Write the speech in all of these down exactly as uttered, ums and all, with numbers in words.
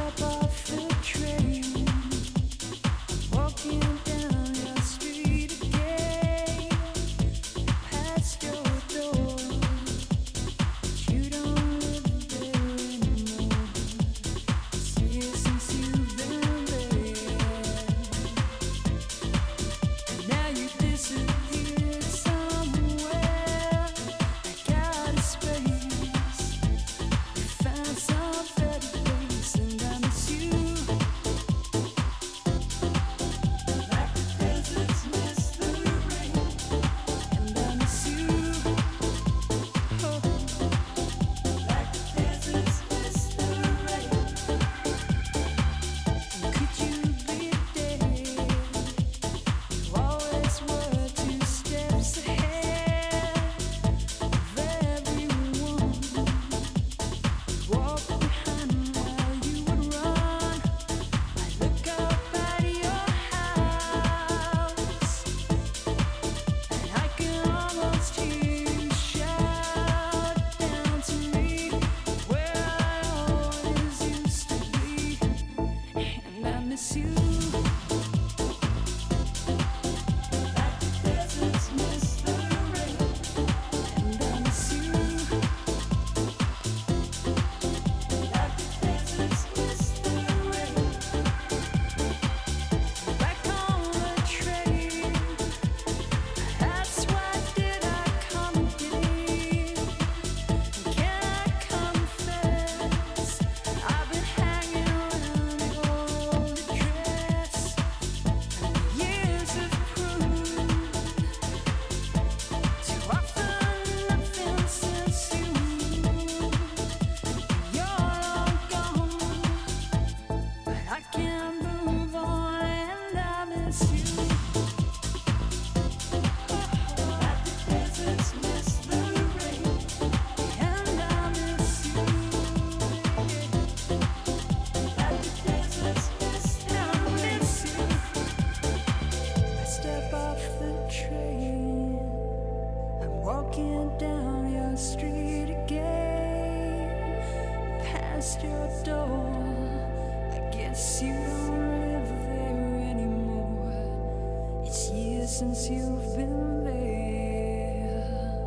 step off the train, walking down your street again, past your door. You don't live there anymore. It's years since you've been there, and now you disappeared somewhere. Like out of space, you found some better place, and I miss you. Like the deserts miss the rain, and I miss you. Oh, like the deserts miss the rain. And could you be there? You always were two steps ahead of everyone. Walk behind while you would run. I look up at your house, and I can almost hear you shout down to me where I always used to be, and I miss you. Like the deserts miss the rain, and I miss you. Like the deserts miss the rain. Back on the train, that's why did I come here. Can I confess, I've been hanging around your old address, and the years have proved to offer nothing since you. You're long gone, but I can't move on, and I miss you. Like the deserts miss the rain, and I miss you. Like the deserts miss the rain, I miss you. I step off the train, I'm walking down your street again, past your door. I guess you don't live there anymore. It's years since you've been there,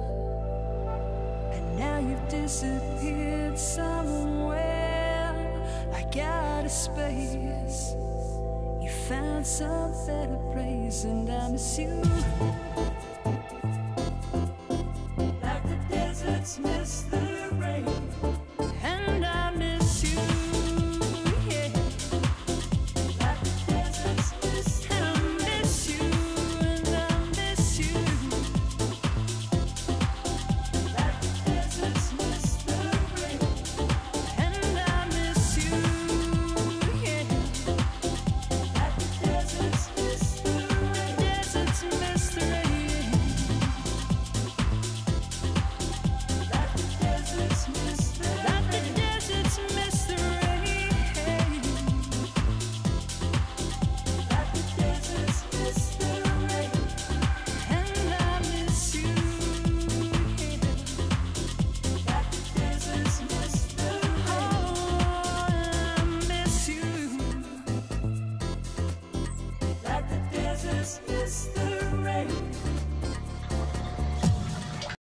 and now you've disappeared somewhere, like out of space. You found some better place, and I miss you. Like the deserts miss the